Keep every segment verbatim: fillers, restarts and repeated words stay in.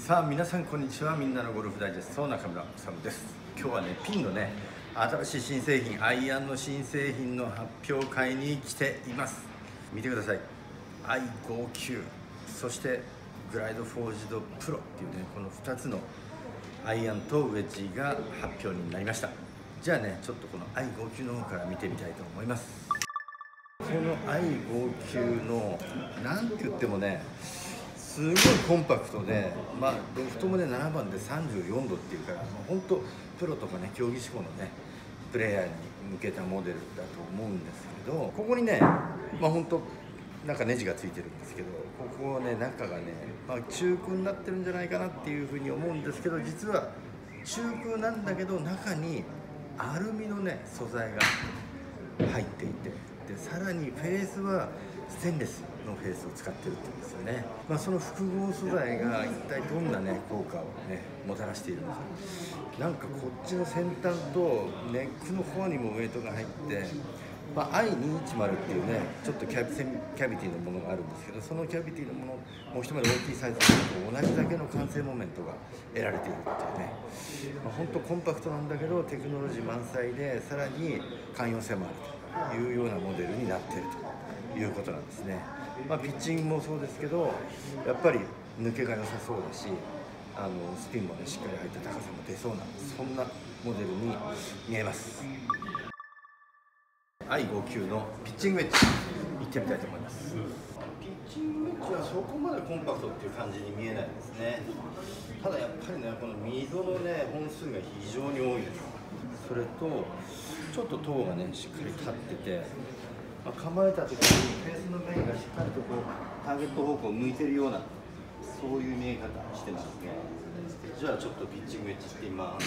さあ皆さんこんにちは。みんなのゴルフダイジェスト中村修です。今日はねピンのね新しい新製品アイアンの新製品の発表会に来ています。見てください。 アイごじゅうきゅう そしてグライドフォージドプロっていうねこのふたつのアイアンとウェッジが発表になりました。じゃあねちょっとこの アイごじゅうきゅう の方から見てみたいと思います。この アイごじゅうきゅう のなんて言ってもねすごいコンパクトで、まあ、ロフトもねななばんでさんじゅうよんどっていうから、まあ、本当プロとかね競技志向のねプレイヤーに向けたモデルだと思うんですけど、ここにねまあ本当なんかネジがついてるんですけど、ここね中がね、まあ、中空になってるんじゃないかなっていうふうに思うんですけど、実は中空なんだけど中にアルミのね素材が入っていて、でさらにフェースはステンレスのフェースを使ってるって言うんですよね。まあ、その複合素材が一体どんなね効果をねもたらしているのか。なんかこっちの先端とネックの方にもウェイトが入って、まあ、アイにひゃくじゅう っていうねちょっとキャビ、キャビティのものがあるんですけど、そのキャビティのものもう一回り大きいサイズと同じだけの完成モメントが得られているっていうね、まあ、本当コンパクトなんだけどテクノロジー満載でさらに寛容性もあるというようなモデルになっているということなんですね。まあ、ピッチングもそうですけどやっぱり抜けが良さそうだし、あのスピンもねしっかり入って高さも出そうなそんなモデルに見えます。 アイごじゅうきゅう のピッチングウェッジいってみたいと思います。ピッチングウェッジはそこまでコンパクトっていう感じに見えないですね。ただやっぱりねこの溝のね本数が非常に多いです。それとちょっと塔がねしっかり立ってて、まあ、構えた時にフェースの面がしっかりとこうターゲット方向を向いてるようなそういう見え方してますね。じゃあちょっとピッチングウェッジしてみます。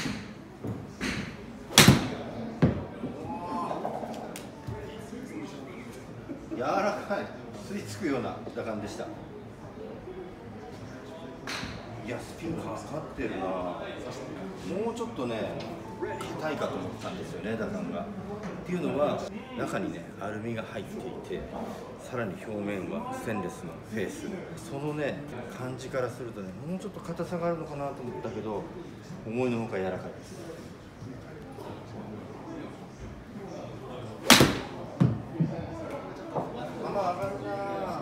柔らかい、吸い付くような打感でした。いやスピンかかってるな。もうちょっとね硬いかと思ったんですよね打感が。っていうのは中にねアルミが入っていて、さらに表面はステンレスのフェース、そのね感じからするとねもうちょっと硬さがあるのかなと思ったけど思いのほか柔らかいです。球上がるな。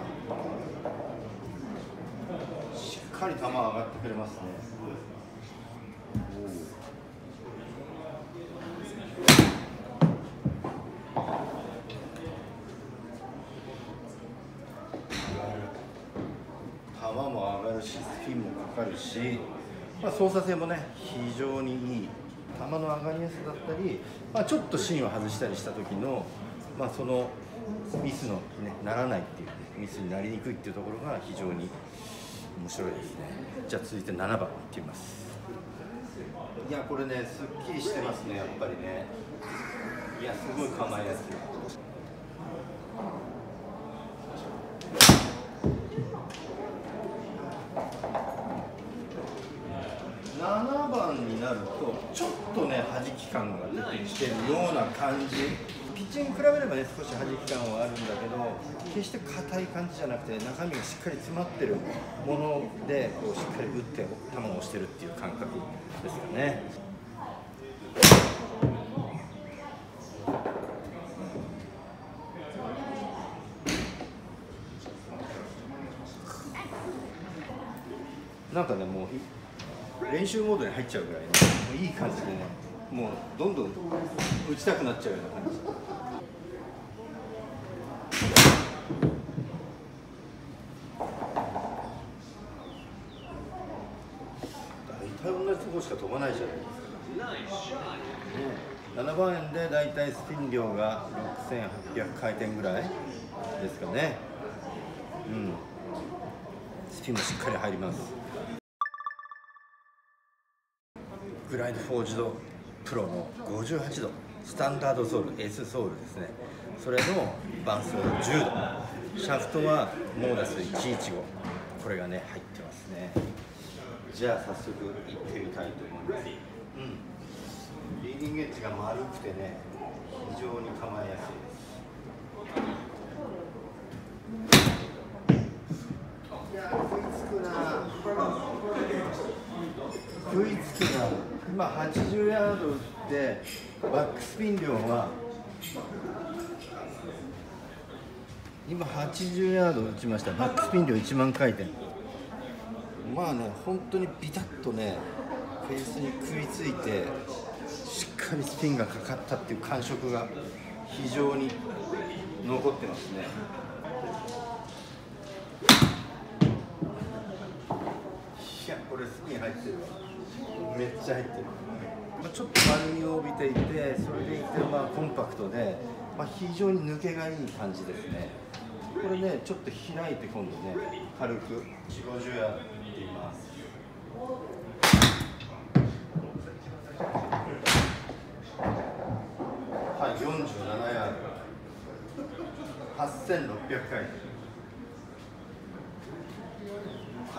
しっかり球上がってくれますね。球も上がるしスピンもかかるし、まあ、操作性もね非常にいい。球の上がりやすさだったり、まあ、ちょっと芯を外したりした時の、まあ、そのミスの、ね、ならないっていう、ね、ミスになりにくいっていうところが非常に面白いですね。じゃあ続いてななばんいってみます。いやこれねすっきりしてますねやっぱりね。いやすごい構えやすい。ななばんになるとちょっとね弾き感が出てきてるような感じ。ピッチング比べればね少し弾き感はあるんだけど決して硬い感じじゃなくて中身がしっかり詰まってるものでこうしっかり打って球を押してるっていう感覚ですかね。なんかねもう練習モードに入っちゃうぐらいのいい感じでねもうどんどん打ちたくなっちゃうような感じ。大体同じところしか飛ばないじゃないですか。ね、ななばんえんでだいたいスピン量がろくせんはっぴゃくかいてんぐらいですかね。うん、スピンもしっかり入ります。グライドフォージドプロのごじゅうはちどスタンダードソール S ソールですね。それの伴奏じゅうど、シャフトはモーダスいちいちご、これがね入ってますね。じゃあ早速行ってみたいと思います。うん、リーディングエッジが丸くてね非常に構えやすいです。いや食いつくな。 食いつきが今はちじゅうヤードでバックスピン量は今はちじゅうヤード打ちました。バックスピン量いちまん回転。まあね、本当にビタッとねフェースに食いついてしっかりスピンがかかったっていう感触が非常に残ってますね。いや、これスピン入ってるわ。めっちゃ入ってる。まあ、ちょっと丸みを帯びていて、それでいてまあコンパクトで、まあ、非常に抜けがいい感じですね。これね、ちょっと開いて今度ね、軽くよんじゅう、ごじゅうヤードっています。はい、よんじゅうななヤード。はっせんろっぴゃくかい。はい。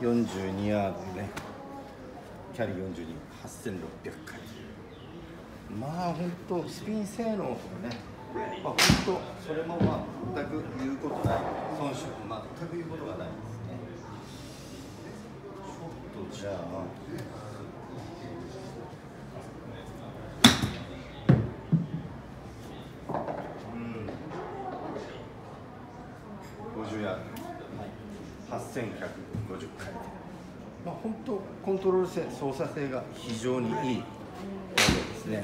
よんじゅうにヤードね。キャリーよんじゅうに、はっせんろっぴゃくかい。まあ本当スピン性能とかね、まあ本当それもまあ全く言うことない、遜色全く言うことがないですね。ちょっとじゃあうんごじゅうヤード、はっせんひゃくごじゅっかい。まあ本当コントロール性、操作性が非常にいいですね。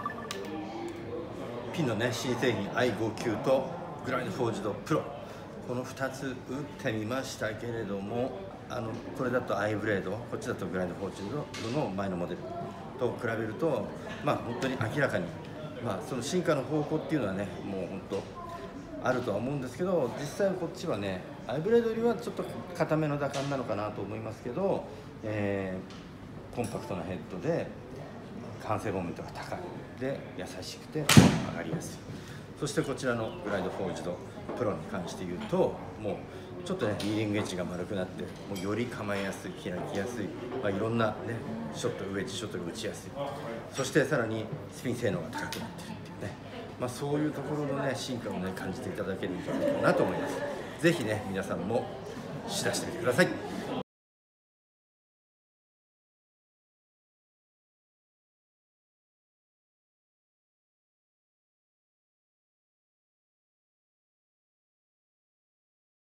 ピンのね新製品 アイごじゅうきゅう とグラインドフォージドプロ、このふたつ打ってみましたけれども、あのこれだとアイブレード、こっちだとグラインドフォージドの前のモデルと比べると、まあ本当に明らかに、まあその進化の方向っていうのはね、もう本当あるとは思うんですけど、実際こっちはねアイブレードよりはちょっと硬めの打感なのかなと思いますけど、えー、コンパクトなヘッドで完成モメントが高いで優しくて上がりやすい。そしてこちらのグライドフォージドプロに関して言うと、もうちょっとねリーディングエッジが丸くなって、もうより構えやすい、開きやすい、まあ、いろんなねショット、ウェッジショットが打ちやすい、そしてさらにスピン性能が高くなってるっていうね、まあ、そういうところのね進化をね感じていただけるんじゃないかなと思います。ぜひね皆さんも試打してみてください。